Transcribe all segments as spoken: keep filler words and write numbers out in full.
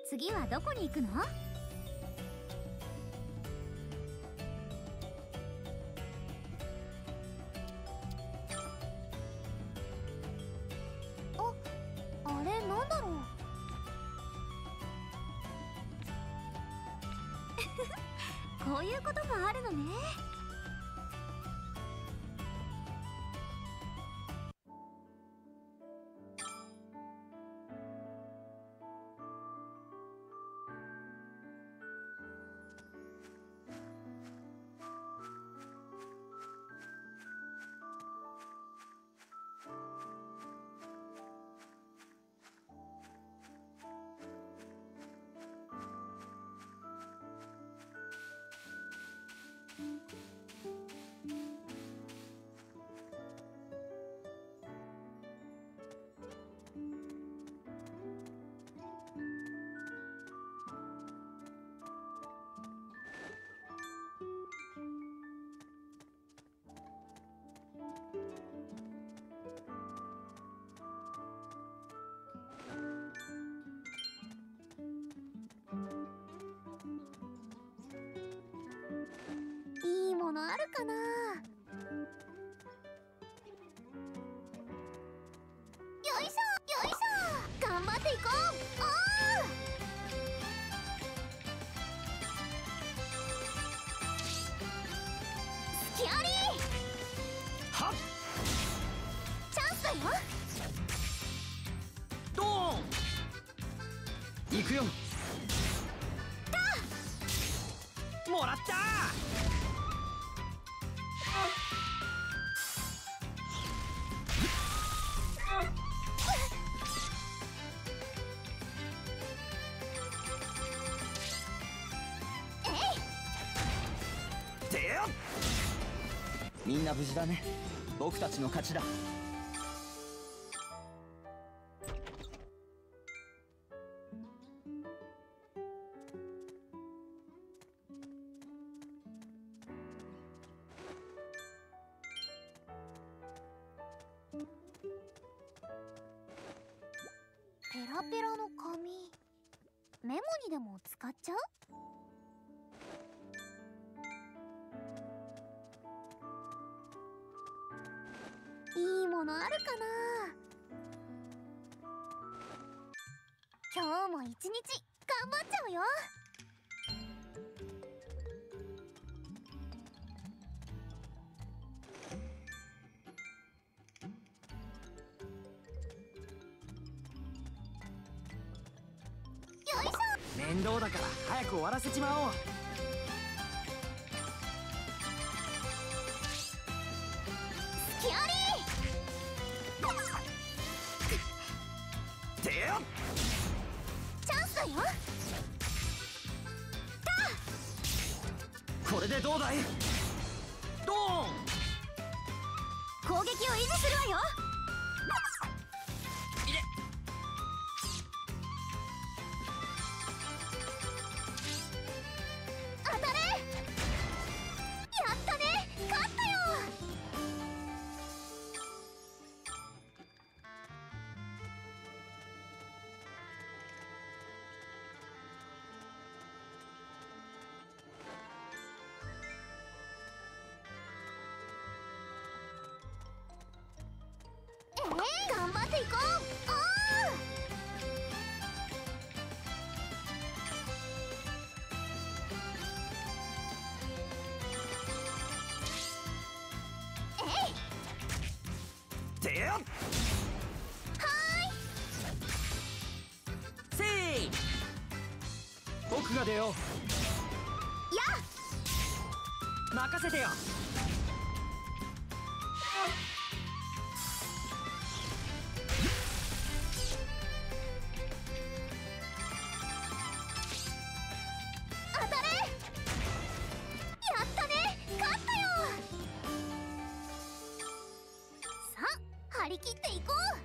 次はどこに行くの？あ、あれなんだろう。こういうこともあるのね。いいものあるかな。よいしょよいしょ、頑張っていこう。おー、スキアリーはっ、 チャンスだよ。 ドーン、行くよ。もらった。てよ、みんな無事だね。僕たちの勝ちだ。 ペラペラの紙、メモにでも使っちゃう？いいものあるかな。今日も一日頑張っちゃうよ。よいしょ。 面倒だから早く終わらせちまおう。 スキアリーてよ、 チャンスだよ。 これでどうだい。ドーン、 攻撃を維持するわよ。 いれ、 当たれ。やったね、勝ったよ。えー、頑張っていこう。おー、えい、 てよ、 はせい、僕が出よう。 ーい。や任せてよ。 当たれ。やったね、勝ったよ。さあ、張り切っていこう。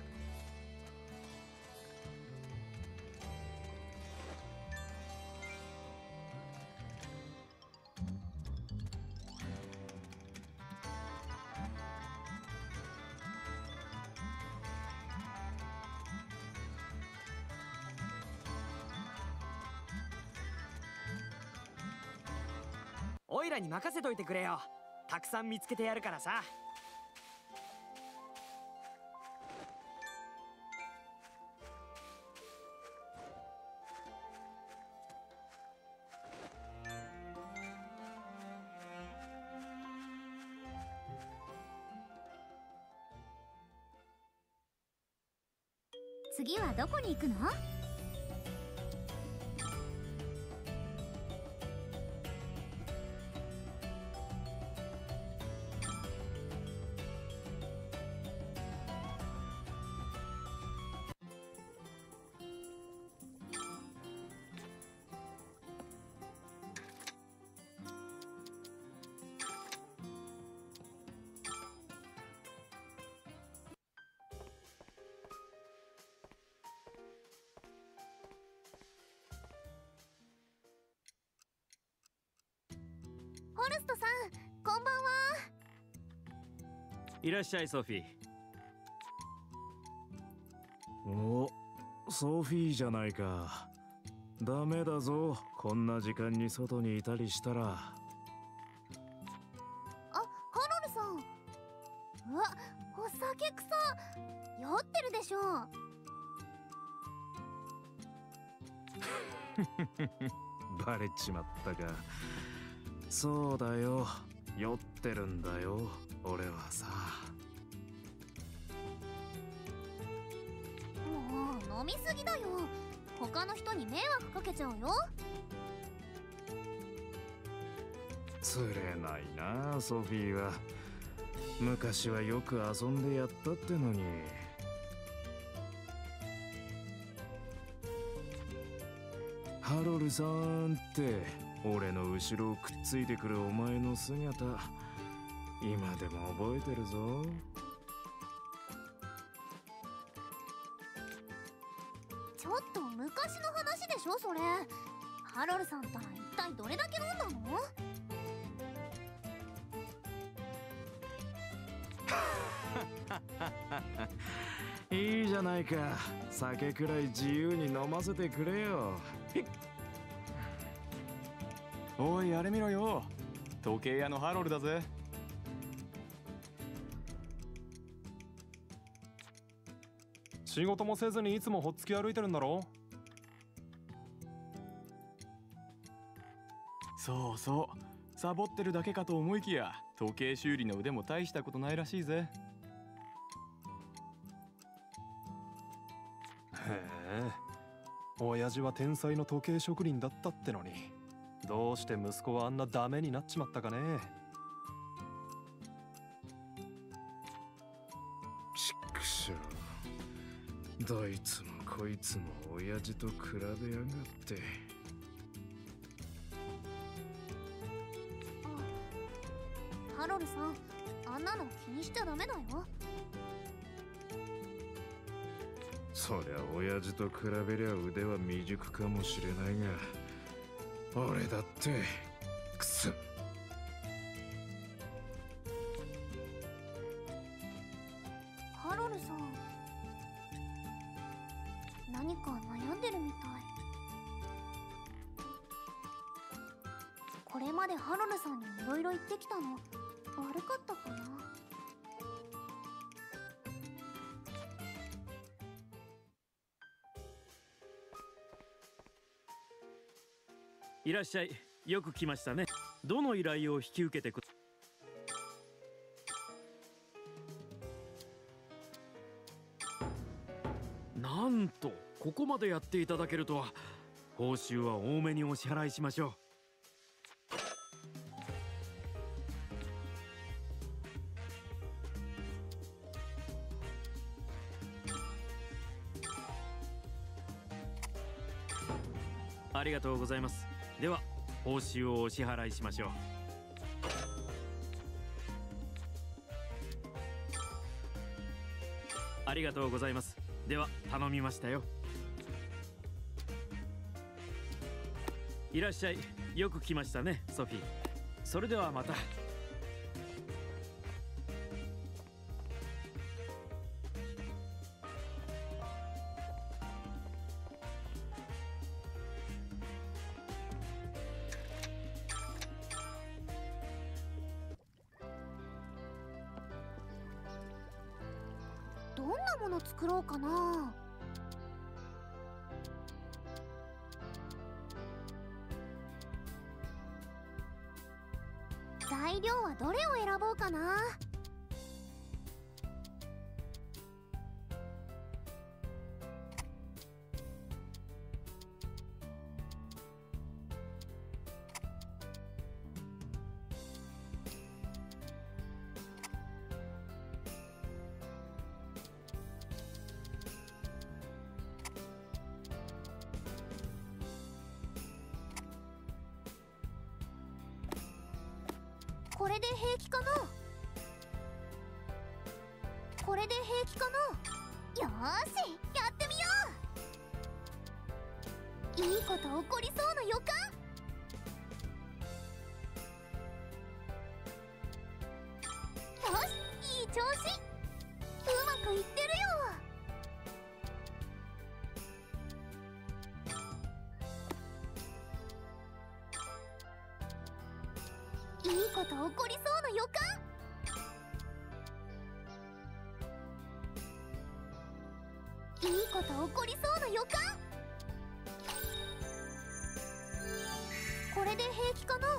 オイラに任せといてくれよ。たくさん見つけてやるからさ。 次はどこに行くの？ホルストさん、こんばんは。 いらっしゃいソフィー。 お、ソフィーじゃないか。ダメだぞ、こんな時間に外にいたりしたら。 あ、ハロルさん。うわ、お酒臭。酔ってるでしょ。 バレちまったか。そうだよ、酔ってるんだよ俺はさ。 もう飲みすぎだよ。他の人に迷惑かけちゃうよ。 釣れないなソフィーは。昔はよく遊んでやったってのに。ハロルさんって俺の後ろをくっついてくるお前の姿、今でも覚えてるぞ。 ちょっと昔の話でしょそれ。ハロルさんったら一体どれだけ飲んだの？ いいじゃないか、酒くらい自由に飲ませてくれよ。 おい、あれ見ろよ。時計屋のハロルだぜ。仕事もせずにいつもほっつき歩いてるんだろ。そうそう、サボってるだけかと思いきや時計修理の腕も大したことないらしいぜ。へえ、親父は天才の時計職人だったってのに、どうして息子はあんなダメになっちまったかね。 ちっくしょう、どいつもこいつも親父と比べやがって。 ハロルさん、あんなの気にしちゃダメだよ。 そりゃ親父と比べりゃ腕は未熟かもしれないが、俺だってくそ。 ハロルさん、何か悩んでるみたい。これまでハロルさんにいろいろ言ってきたの悪かったかな。 いらっしゃい。よく来ましたね。どの依頼を引き受けてく。なんとここまでやっていただけるとは。報酬は多めにお支払いしましょう。ありがとうございます。では報酬をお支払いしましょう。ありがとうございます。では頼みましたよ。いらっしゃい。よく来ましたねソフィー。それではまた。 なもの作ろうかな。材料はどれを選ぼうかな。これで平気かな。これで平気かな。よーし、やってみよう。いいこと起こりそうな予感。よし、いい調子。うまくいってるよ。いいこと起こりそうな予感。いいこと起こりそうな予感。これで平気かな。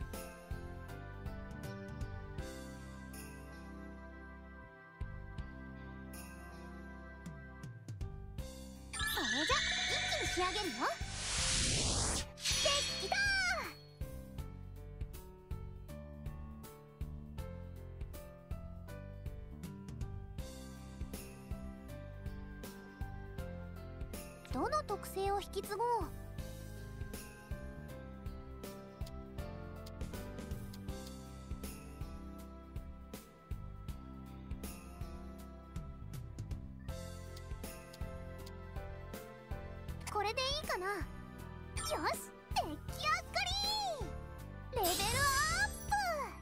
それじゃ一気に仕上げるよ。できたー。どの特性を引き継ごう。これでいいかな。よし、出来上がり。レベルアップ。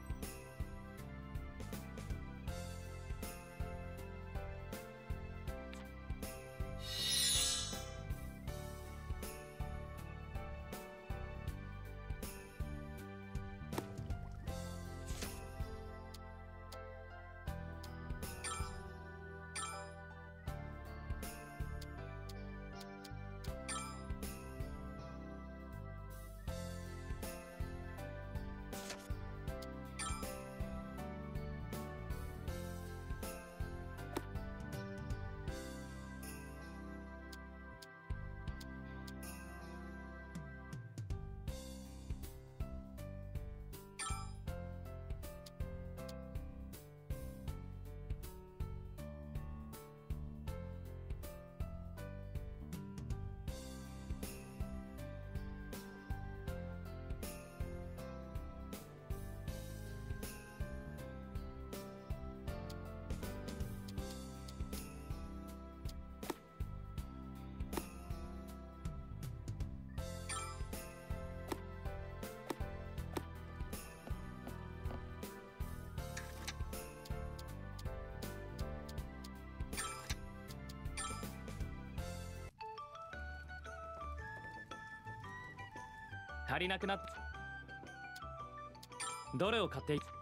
足りなくなっどれを買ってい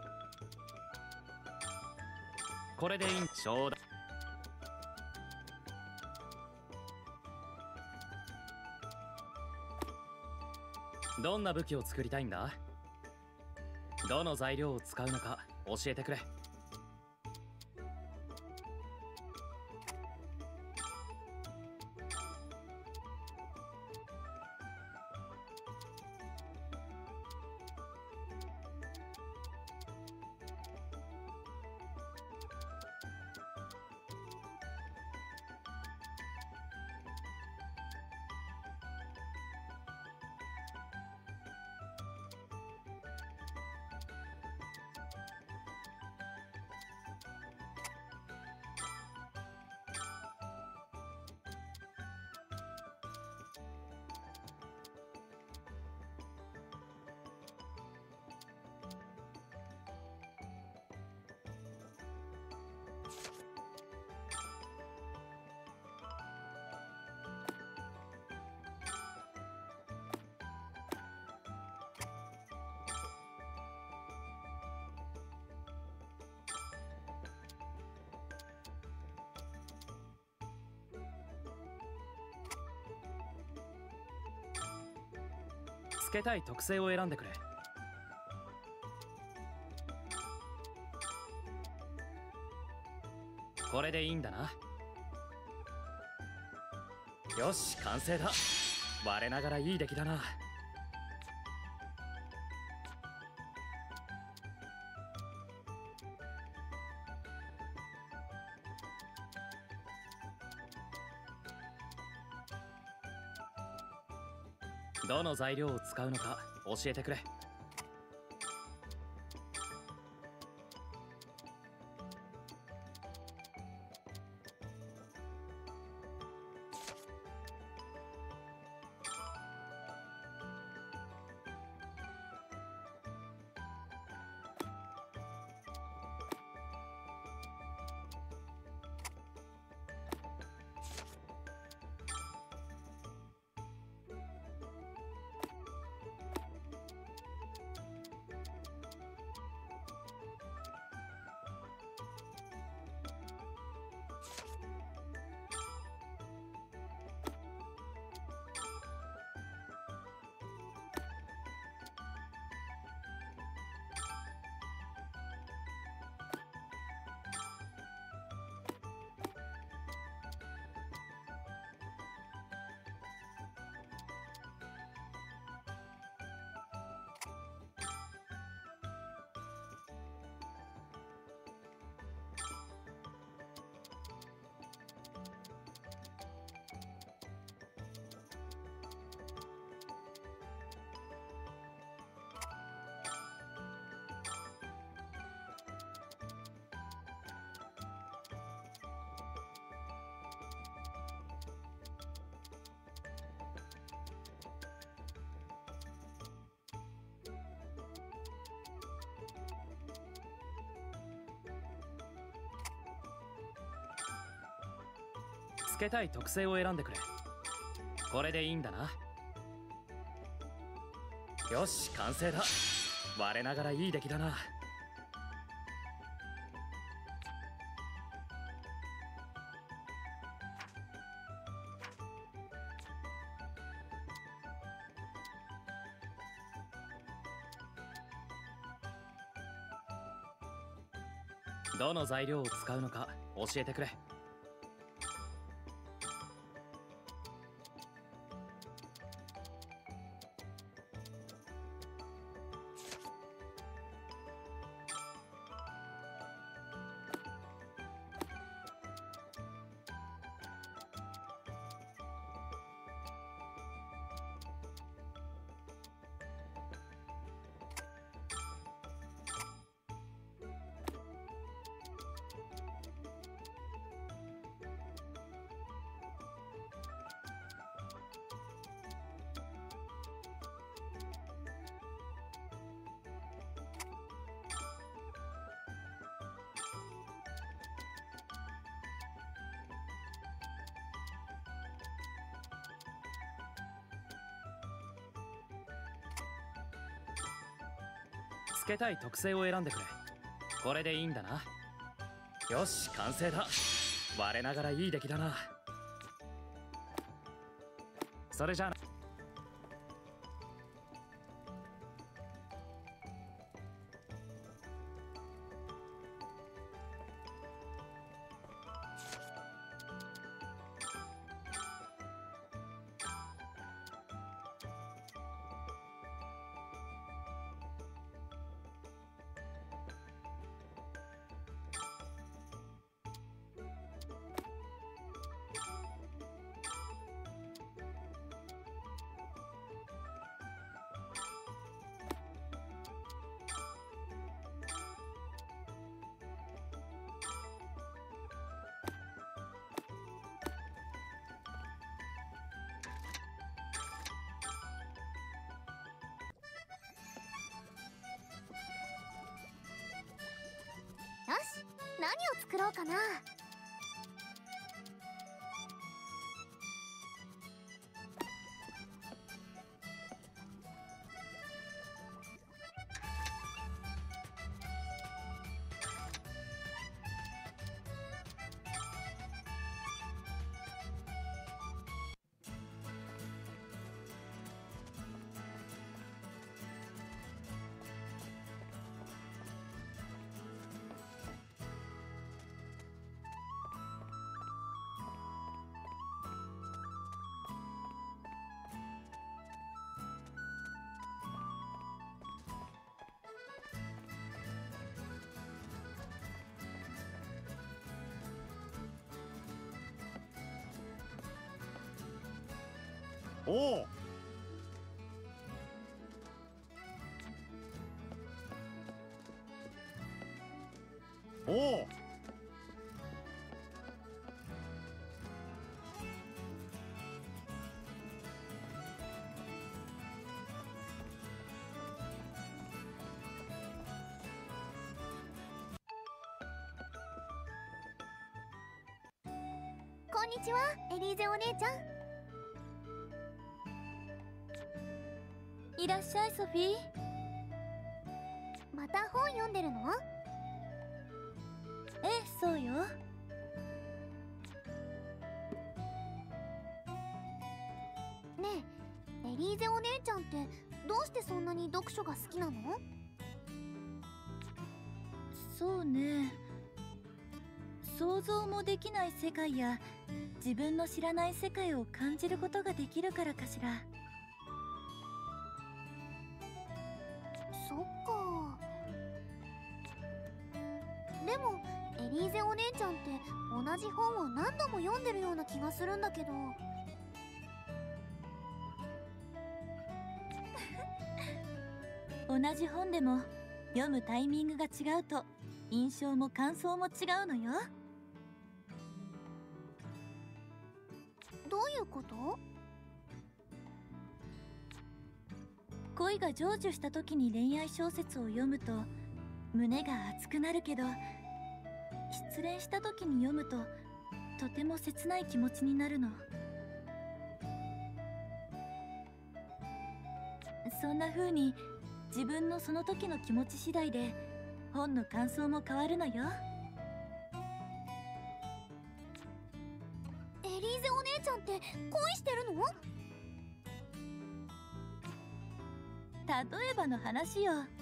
これでいいんちょうだい。どんな武器を作りたいんだ。どの材料を使うのか教えてくれ。 つけたい特性を選んでくれ。これでいいんだな。よし、完成だ。我ながらいい出来だな。どの材料を使うのか教えてくれ。つけたい特性を選んでくれ。これでいいんだな。よし、完成だ。我ながらいい出来だな。どの材料を使うのか教えてくれ。つけたい特性を選んでくれ。これでいいんだな。よし、完成だ。我ながらいい出来だな。それじゃあな。 よし、何を作ろうかな。 おう。おう。 こんにちは、エリーゼお姉ちゃん。いらっしゃい、ソフィー。また本読んでるの？ええ、そうよ。ねえ、エリーゼお姉ちゃんってどうしてそんなに読書が好きなの？ そうね、想像もできない世界や自分の知らない世界を感じることができるからかしら。 そっか。でもエリーゼお姉ちゃんって同じ本を何度も読んでるような気がするんだけど。 同じ本でも読むタイミングが違うと印象も感想も違うのよ。 どういうこと？ 恋が成就した時に恋愛小説を読むと胸が熱くなるけど、失恋した時に読むととても切ない気持ちになるの。そんな風に自分のその時の気持ち次第で本の感想も変わるのよ。 エリーゼお姉ちゃんって恋してるの？ 例えばの話よ。 なんだ、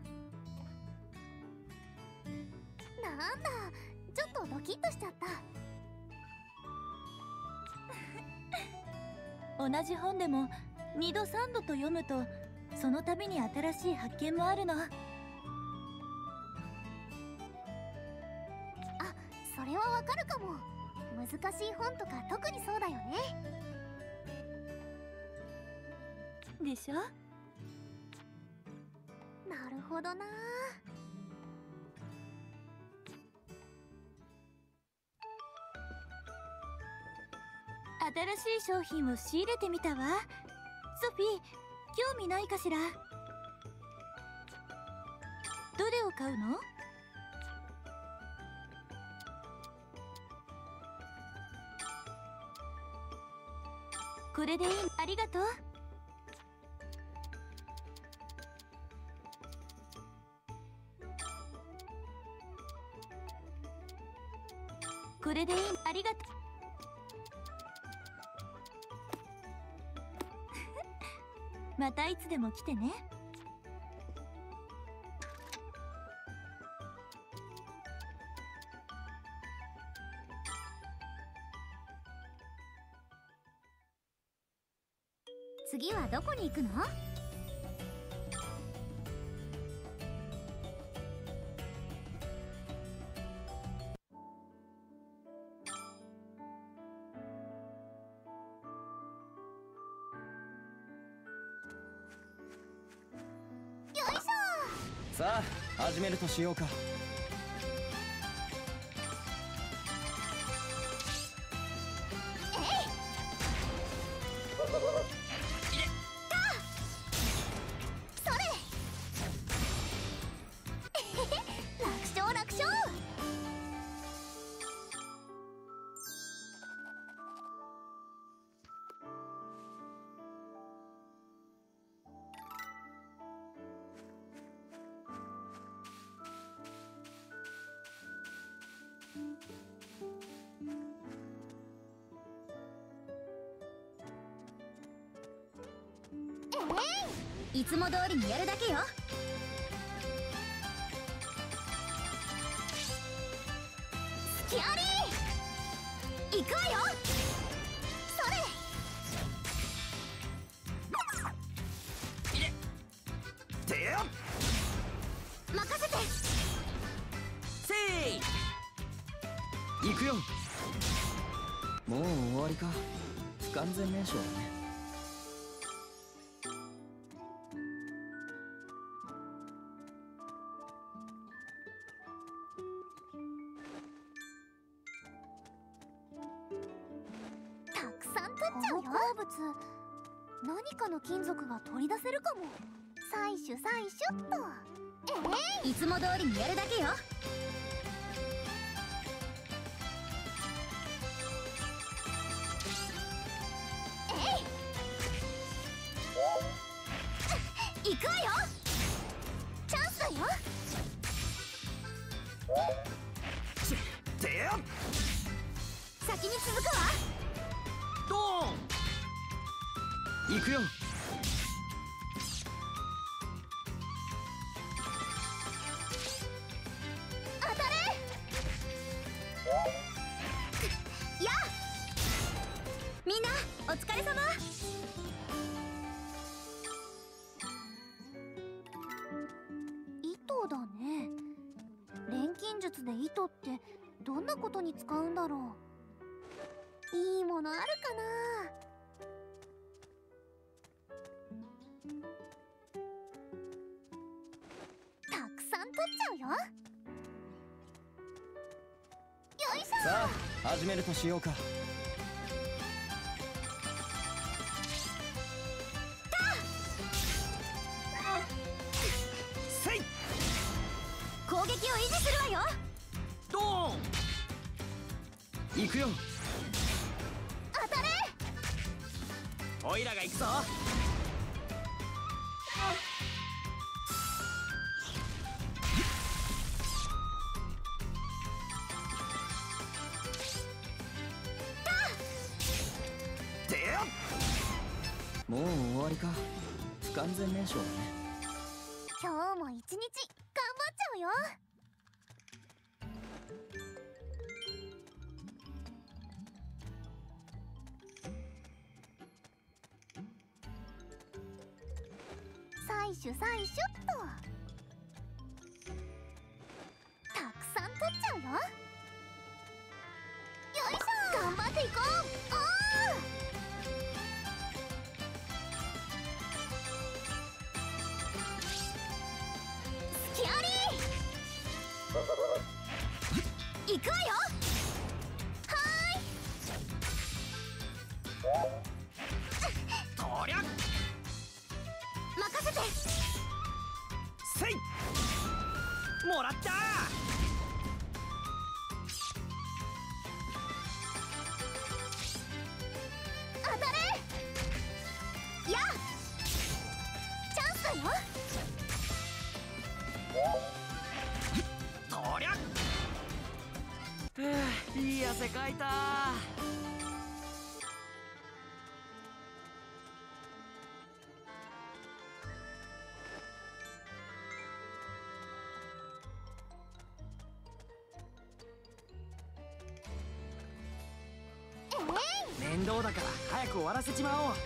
ちょっとドキッとしちゃった。 同じ本でもにどさんどと読むとその度に新しい発見もあるの。 あ、それはわかるかも。難しい本とか特にそうだよね。 でしょ？ なるほどな。 新しい商品を仕入れてみたわ。ソフィー、興味ないかしら？どれを買うの？これでいい。ありがとう。これでいい。ありがとう。またいつでも来てね。 次はどこに行くの？ さあ始めるとしようか。 いつも通りにやるだけよ。スキャリー行くわよ。それてや任せて。 せい行くよ。もう終わりか。不完全燃焼だね。 取っちゃうよ。この鉱物何かの金属が取り出せるかも。採取採取っと。ええ、いつも通りにやるだけよ。行くわよ。チャンスだよ。 てや先に続くわ。 ドーン行くよ。 当たれ。やあ、みんなお疲れ様。糸だね。錬金術で糸ってどんなことに使うんだろう。いいものあるかな。たくさん取っちゃうよ。よいしょ。 さあ始めるとしようか。 せい攻撃を維持するわよ。 ドーン行くよ。 当たれ。 オイラが行くぞ。てやもう終わりか。不完全燃焼だね。 今日も一日頑張っちゃうよ。採取採取っと。たくさん取っちゃうよ。よいしょ。頑張っていこう。おー、スキャリー。行くわよ。はーい。 とりゃ任せて。 せいもらった当たれ。やあ、チャンスだよ。 とりゃいい汗かいた。面倒だから早く終わらせちまおう。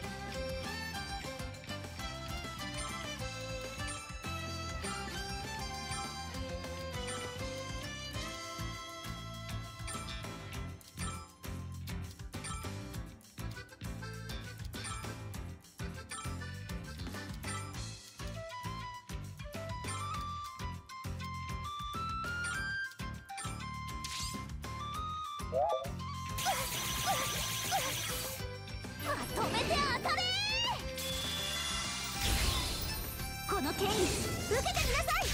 止めて当たれ。この剣受けてみなさい。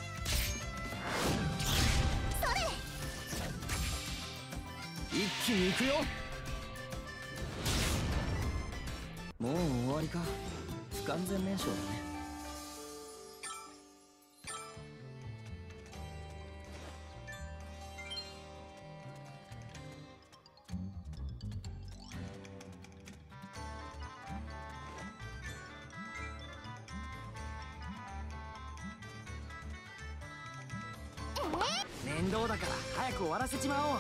それ。 一気に行くよ。もう終わりか。不完全燃焼だね。 面倒だから早く終わらせちまおう。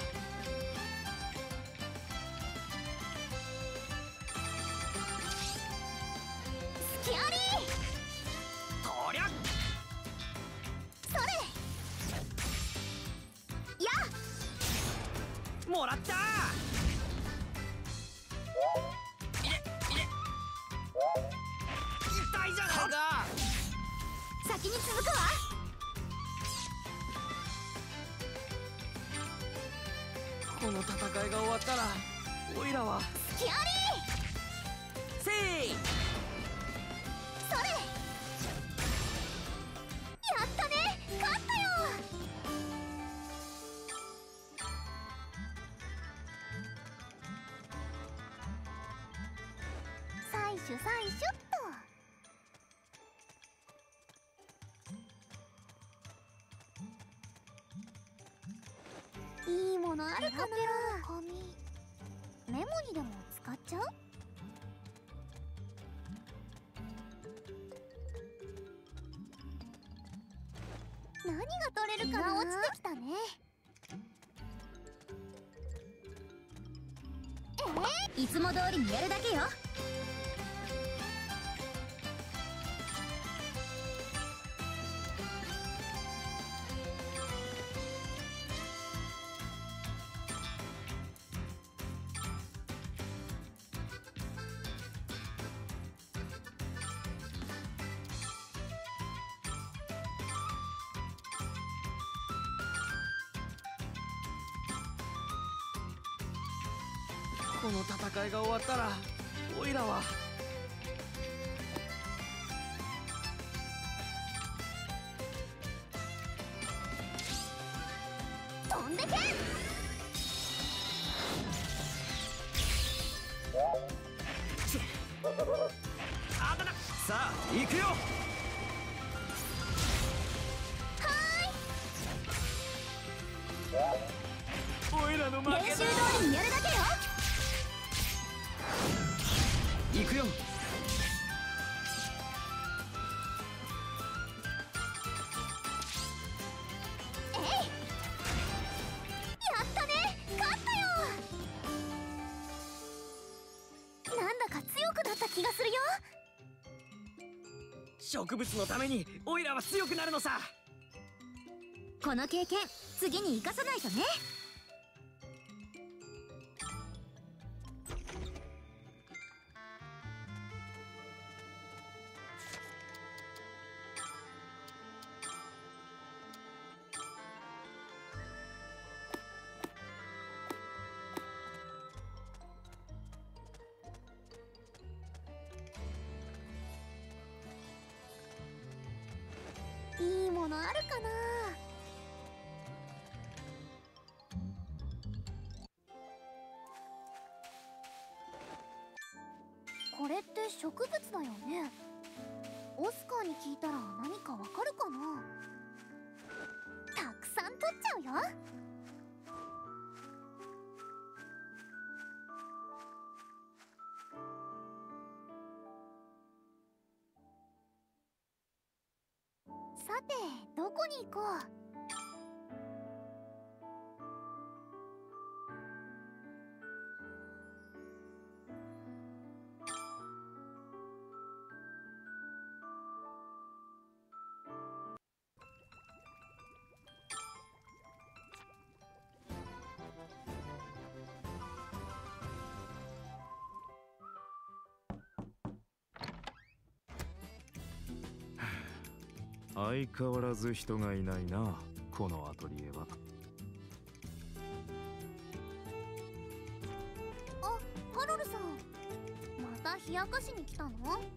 スキャリー。 とりゃそれ。やあ、 もらった痛いじゃないか。 先に続くわ。 この戦いが終わったらオイラはスキアリー。 せい。 それ。やったね、勝ったよ。採取採取っと。いいものあるかな。紙メモにでも使っちゃう。何が取れるかな。落ちてきたね。えー、いつも通りにやるだけよ。 この戦いが終わったらオイラは飛んでけ。 さあ行くよ。オイラの負けだ。 練習通りにやるだけよ。 行くよ。 えい。やったね、勝ったよ。なんだか強くなった気がするよ。 植物のためにオイラは強くなるのさ。 この経験次に生かさないとね。いいものあるかな。これって植物だよね。オスカーに聞いたら何かわかるかな。たくさん取っちゃうよ。さて、どこに行こう。 相変わらず人がいないな、このアトリエは。 あ、ハロルさん、また冷やかしに来たの？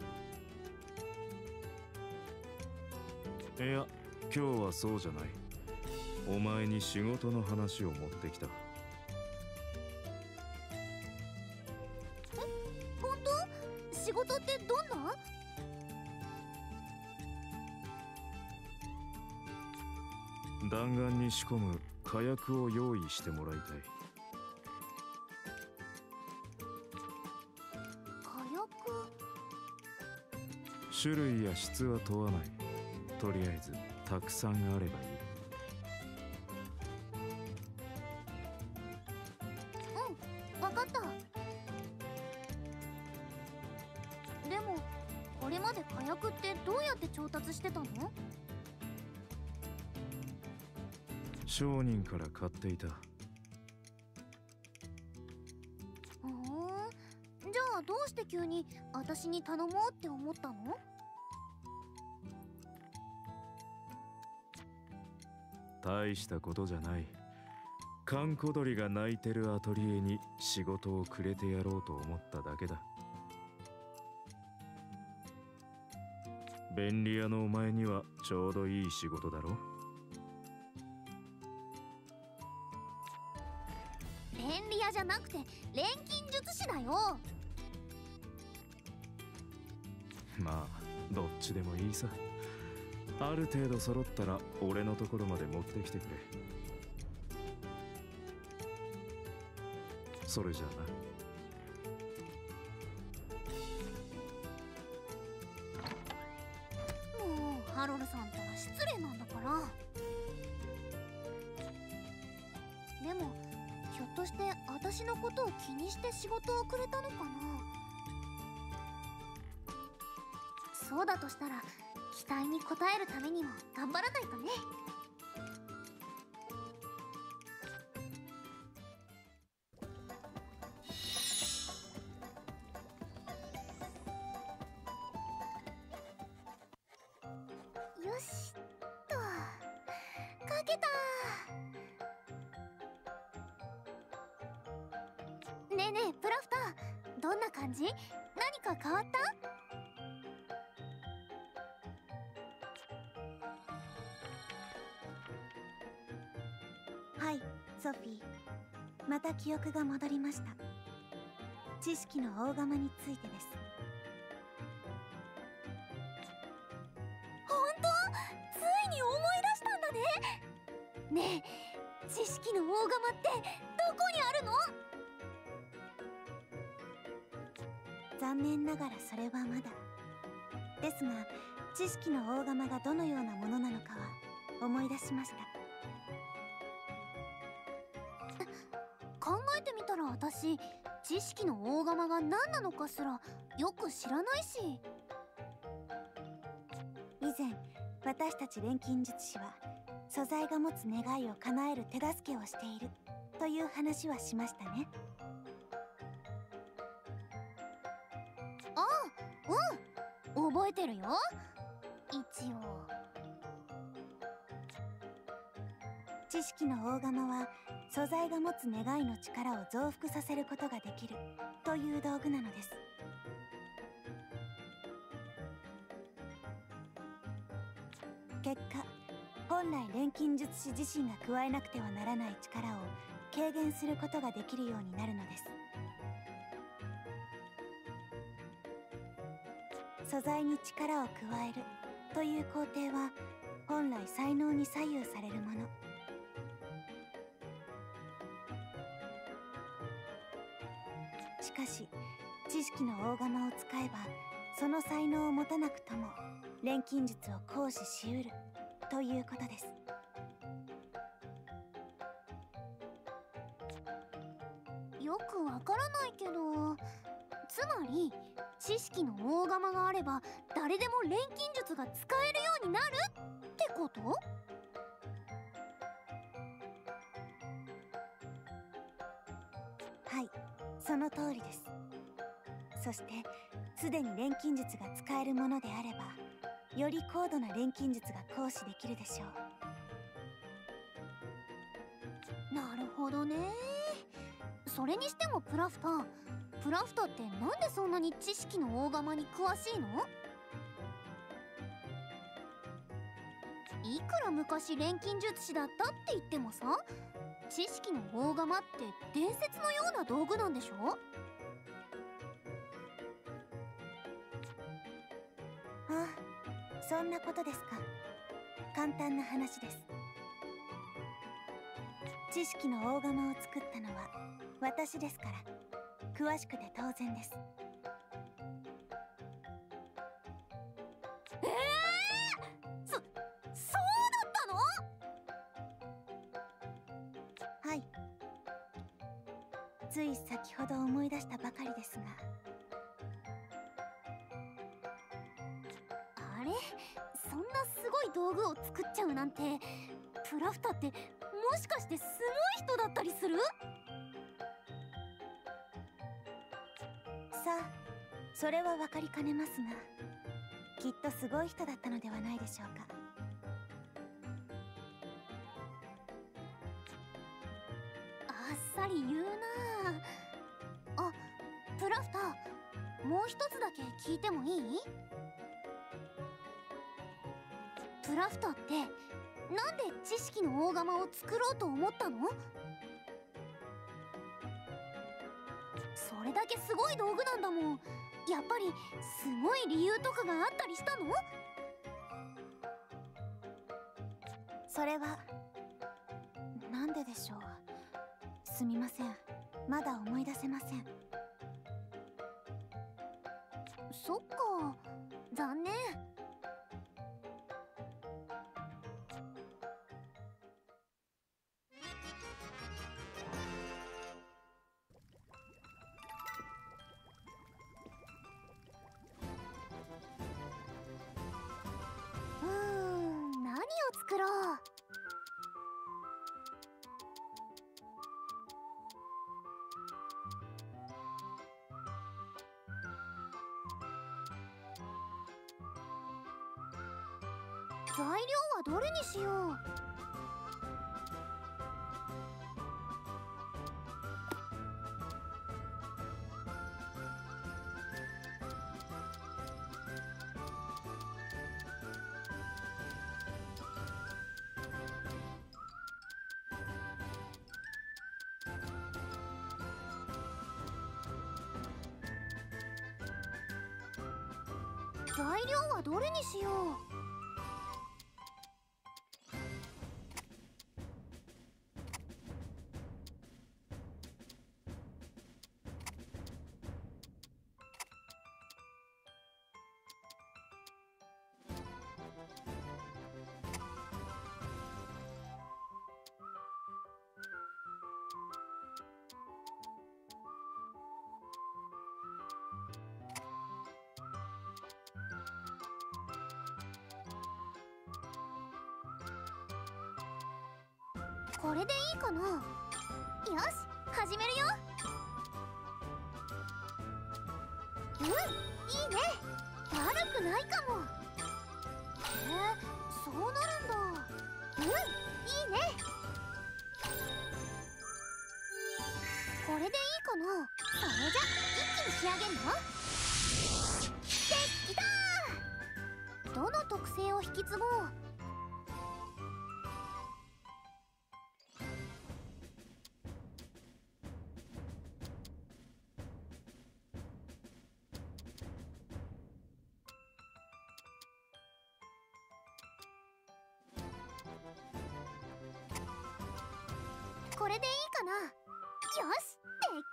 いや、今日はそうじゃない。お前に仕事の話を持ってきた。 え、本当？仕事ってどんな？ 弾丸に仕込む火薬を用意してもらいたい。 火薬？ 種類や質は問わない。とりあえずたくさんあればいい。 うん、わかった。でもこれまで火薬ってどうやって調達してたの？ 商人から買っていた。 ふーん、じゃあどうして急に私に頼もうって思ったの？ 大したことじゃない。 閑古鳥が鳴いてるアトリエに仕事をくれてやろうと思っただけだ。便利屋のお前にはちょうどいい仕事だろ。 便利屋じゃなくて錬金術師だよ。 まあどっちでもいいさ。ある程度揃ったら俺のところまで持ってきてくれ。それじゃあな。 もうハロルさんとは失礼なんだから。でもひょっとして私のことを気にして仕事をくれたのかな。そうだとしたら期待に応えるためにも頑張らないとね。よしっと、かけた。ねえねえプラフター、どんな感じ？何か変わった？ はい、ソフィー。また記憶が戻りました。知識の大釜についてです。 本当？ついに思い出したんだね。ねえ、知識の大釜ってどこにあるの？ 残念ながらそれはまだ。ですが、知識の大釜がどのようなものなのかは思い出しました。 考えてみたら私、知識の大釜が何なのかすらよく知らないし。 以前私たち錬金術師は素材が持つ願いを叶える手助けをしているという話はしましたね。 ああ、うん、覚えてるよ。一応知識の大釜は素材が持つ願いの力を増幅させることができるという道具なのです。結果、本来錬金術師自身が加えなくてはならない力を軽減することができるようになるのです。素材に力を加えるという工程は本来才能に左右されるもの。しかし知識の大釜を使えばその才能を持たなくとも錬金術を行使しうるということです。 よくわからないけど、つまり知識の大釜があれば誰でも錬金術が使えるようになるってこと？ はい、その通りです。そしてすでに錬金術が使えるものであればより高度な錬金術が行使できるでしょう。なるほどね。それにしてもプラフター、プラフタってなんでそんなに知識の大釜に詳しいの？いくら昔錬金術師だったって言ってもさ、知識の大釜って伝説のような道具なんでしょ？ ああ、そんなことですか。簡単な話です。知識の大釜を作ったのは私ですから詳しくて当然です。 えー、そ、そうだったの？ はい。つい先ほど思い出したばかりですが。 あれ？そんなすごい道具を作っちゃうなんて、プラフタってもしかしてすごい人だったりする？ さあ、それは分かりかねますが、きっとすごい人だったのではないでしょうか。 さり言うなあ。あ、プラフター、もう一つだけ聞いてもいい？プラフターってなんで知識の大釜を作ろうと思ったの？それだけすごい道具なんだもん。やっぱりすごい理由とかがあったりしたの？ それはなんででしょう。すみません、まだ思い出せません。 そっか、残念。うーん、何を作ろう。材料はどれにしよう。材料はどれにしよう。これでいいかな。よし、始めるよ。うん、いいね。悪くないかも。へえ、そうなるんだ。うん、いいね。これでいいかな。それじゃ一気に仕上げるよ。できたー。どの特性を引き継ごう。これでいいかな。よし、出来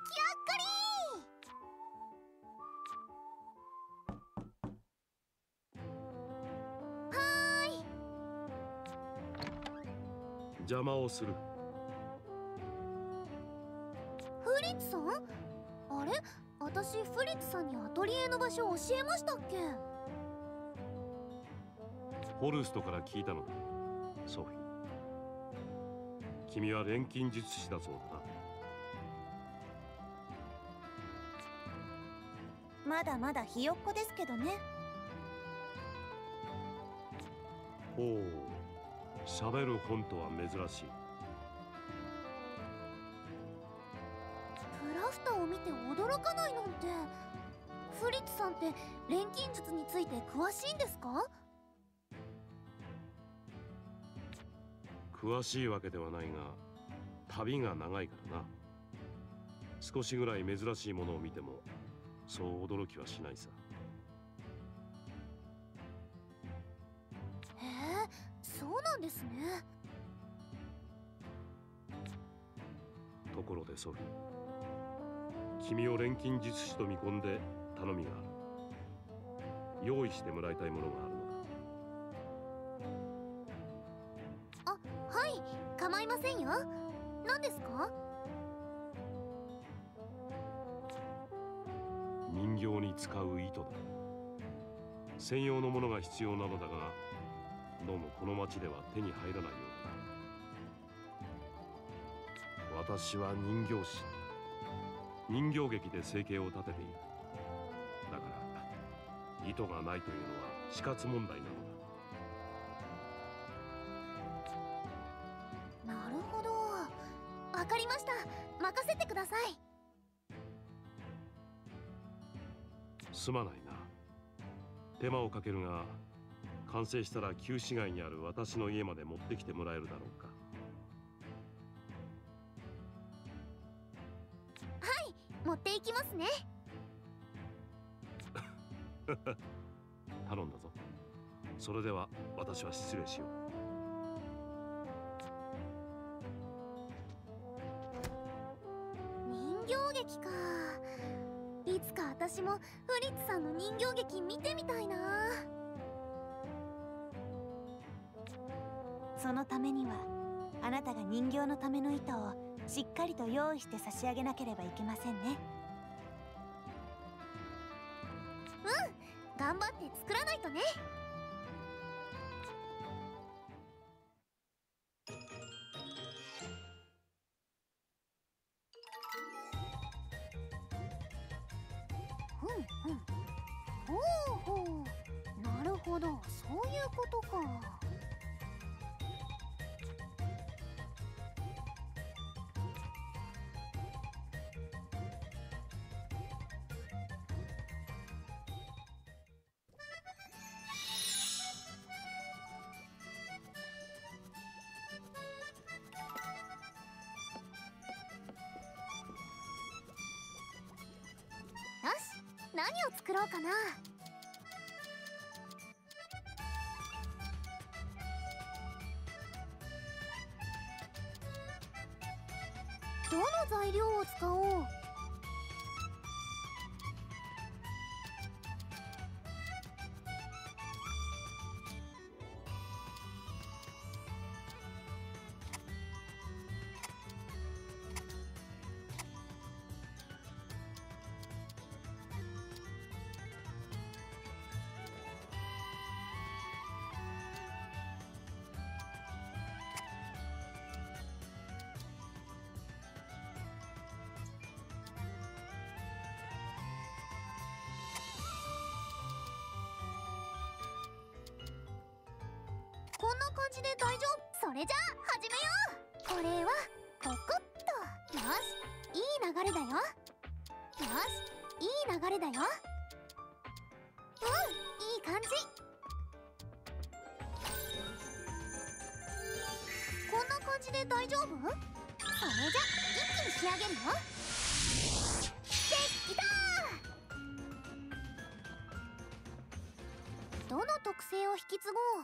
上がり。はーい。 邪魔をする。 フリッツさん？あれ、私フリッツさんにアトリエの場所教えましたっけ？ ホルストから聞いたのだ、ソフィー。君は錬金術師だそうだな。まだまだひよっこですけどね。 ほう、喋る本とは珍しい。 プラフターを見て驚かないなんて。フリッツさんって錬金術について詳しいんですか？ 詳しいわけではないが、旅が長いからな。少しぐらい珍しいものを見てもそう驚きはしないさ。 へえ、そうなんですね。 ところでソフィー、君を錬金術師と見込んで頼みがある。用意してもらいたいものがあるのだ。 はい、構いませんよ。何ですか？ 人形に使う糸だ。専用のものが必要なのだが、どうもこの町では手に入らないようだ。私は人形師。人形劇で生計を立てている。だから糸がないというのは死活問題なのだ。 なるほど、わかりりました。任せてください。 すまないな。手間をかけるが、完成したら旧市街にある私の家まで持ってきてもらえるだろうか。 はい、持っていきますね。 頼んだぞ。それでは私は失礼しよう。 人形劇か。いつか私もフリッツさんの人形劇見てみたいな。 そのためにはあなたが人形のための糸をしっかりと用意して差し上げなければいけませんね。 うん、頑張って作らないとね。ふんふん。ほうほう。なるほど、そういうことか。よし、何を作ろうかな。どの材料を使おう。こんな感じで大丈夫。それじゃあ始めよう。これはここっと。よし、いい流れだよ。よし、いい流れだよ。うん、いい感じ。こんな感じで大丈夫？それじゃ一気に仕上げるよ。できたー。どの特性を引き継ごう。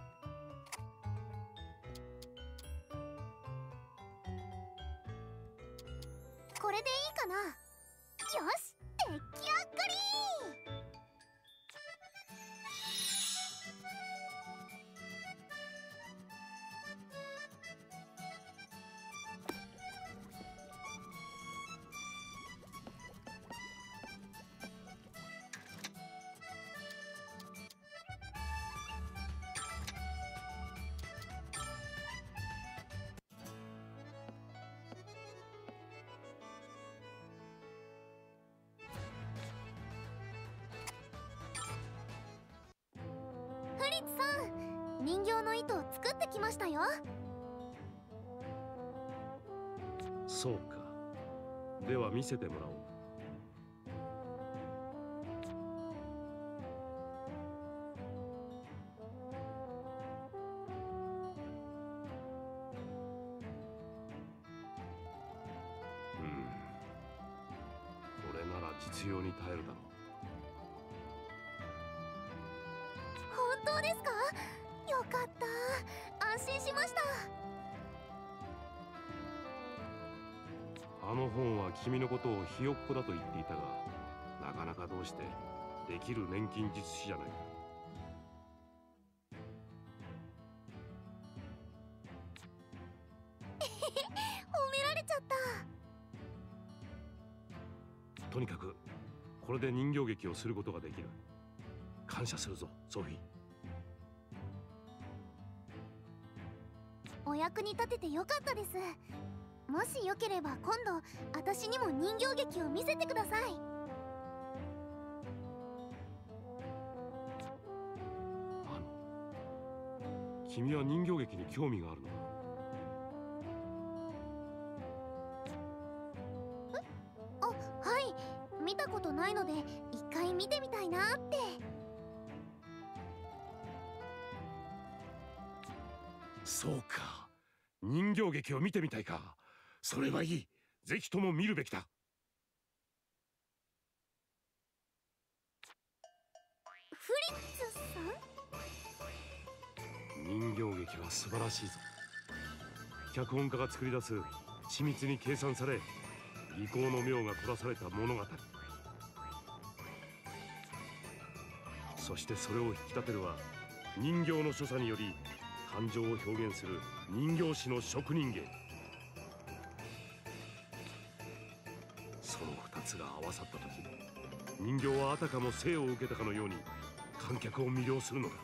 これでいいかな。よし、出来上がり。フリッツさん、人形の糸を作ってきましたよ。 そうか。では見せてもらおう。うん。これなら実用に耐えるだろう。 本当ですか？よかった。安心しました。 あの本は君のことをひよっこだと言っていたが、なかなかどうしてできる錬金術師じゃないか。 褒められちゃった。 とにかくこれで人形劇をすることができる。感謝するぞ、ソフィー。 お役に立ててよかったです。もしよければ今度私にも人形劇を見せてください。 あの君は人形劇に興味があるのか？ たことないので一回見てみたいなって。 そうか、人形劇を見てみたいか。それはいい。ぜひとも見るべきだ。 フリッツさん？ 人形劇は素晴らしいぞ。脚本家が作り出す緻密に計算され技巧の妙が凝らされた物語。そしてそれを引き立てるは人形の所作により感情を表現する人形師の職人芸。その二つが合わさった時、人形はあたかも生を受けたかのように観客を魅了するのだ。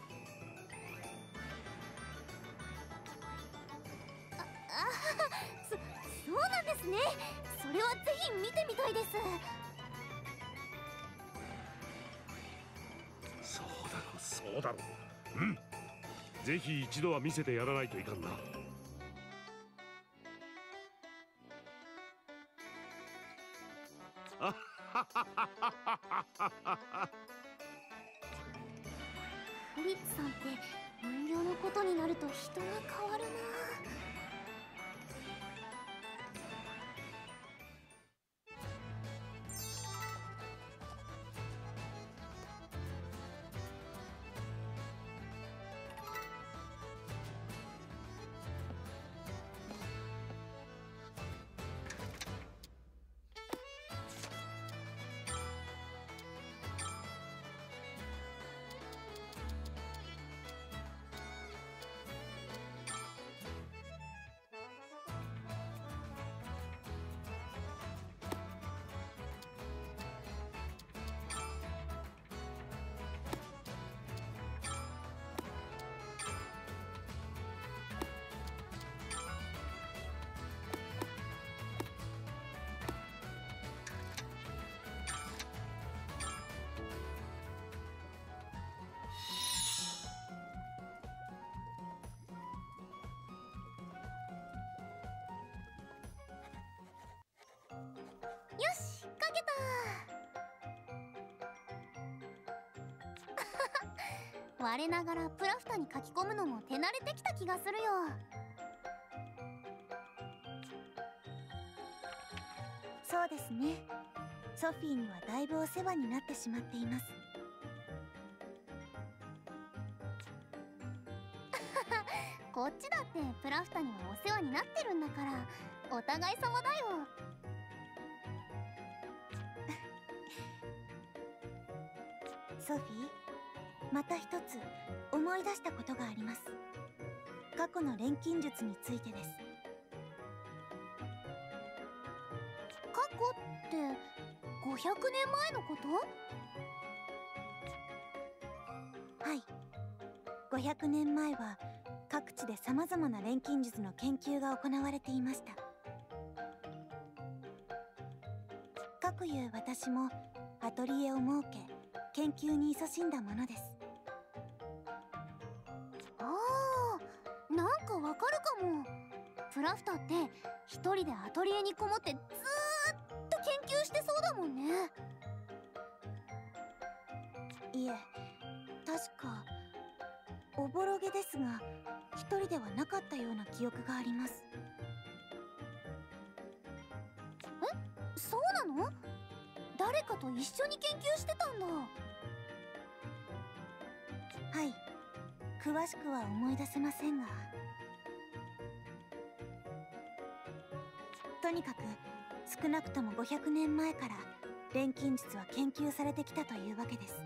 ああ、そそうなんですね。それはぜひ見てみたいです。 そうだろう、そうだろう。うん、ぜひ一度は見せてやらないといかんな。 フリッツさんって人形のことになると人が変わるな。よし、書けた。我ながらプラフタに書き込むのも手慣れてきた気がするよ。 そうですね。ソフィーにはだいぶお世話になってしまっています。 こっちだってプラフタにはお世話になってるんだから、お互い様だよ。 ソフィー、また一つ思い出したことがあります。過去の錬金術についてです。 過去ってごひゃくねんまえのこと？ はい、ごひゃくねんまえは各地でさまざまな錬金術の研究が行われていました。かくいう私もアトリエを設け研究に勤しんだものです。 ああ、なんかわかるかも。プラフタって一人でアトリエにこもってずーっと研究してそうだもんね。 いえ、確かおぼろげですが一人ではなかったような記憶があります。 え、そうなの？誰かと一緒に研究してたんだ。 はい、詳しくは思い出せませんが、とにかく少なくともごひゃくねんまえから錬金術は研究されてきたというわけです。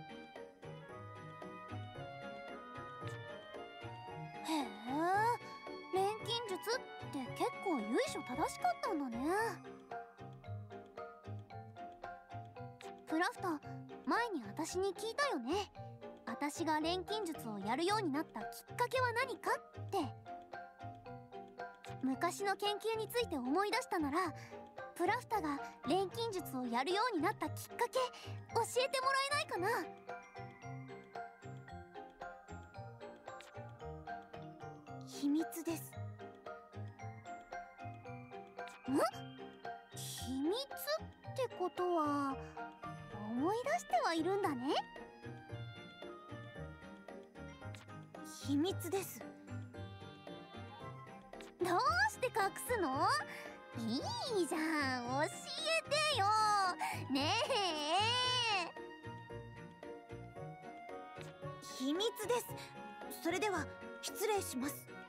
へえ、錬金術って結構由緒正しかったんだね。プラフタ、前に私に聞いたよね。私が錬金術をやるようになったきっかけは何かって。昔の研究について思い出したなら、プラフタが錬金術をやるようになったきっかけ教えてもらえないかな。 秘密です。 ん？秘密ってってことは思い出してはいるんだね。 秘密です。 どうして隠すの？いいじゃん、教えてよねえ。秘密です。それでは失礼します。